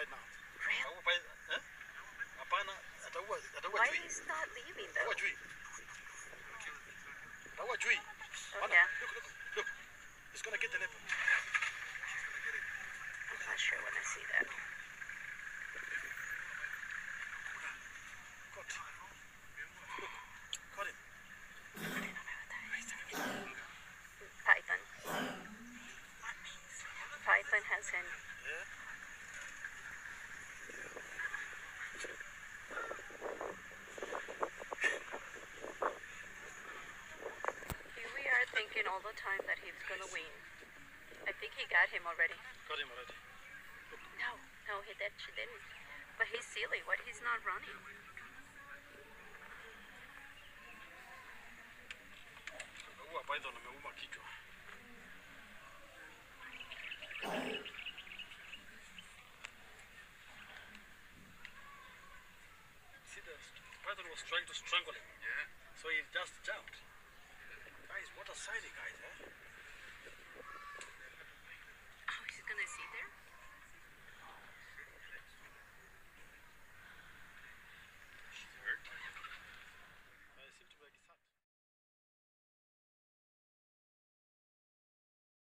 right now. Really? Why is not leaving though? Oh yeah. Look. It's gonna get the leopard. I'm not sure when I see that. Caught. Look. Caught him. Python. Python has him. Yeah. We are thinking all the time that he's gonna win. I think he got him already. Got him already. No, he didn't. But he's silly. What? He's not running. See, the python was trying to strangle him. Yeah. So he just jumped. Guys, what a sighting, guys, eh?